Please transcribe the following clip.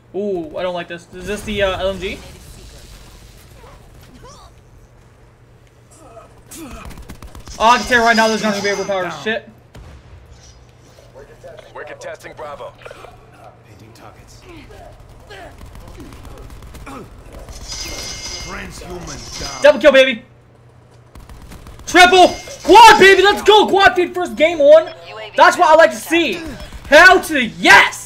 Ooh, I don't like this. Is this the LMG? Oh, I can tell you right now there's not gonna be overpowered shit. We're contesting Bravo. Painting targets. Transhuman down. Double kill, baby. Triple! Quad, baby! Let's go! Quad feed first game one. That's what I like to see. Hell to the yes!